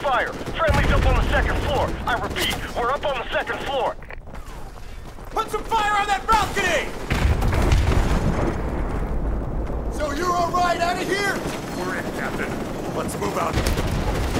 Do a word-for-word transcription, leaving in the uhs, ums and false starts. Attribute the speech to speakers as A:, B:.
A: fire. Friendly's up on the second floor. I repeat, we're up on the second floor.
B: Put some fire on that balcony! So you're all right out of here?
C: We're in, Captain. Let's move out.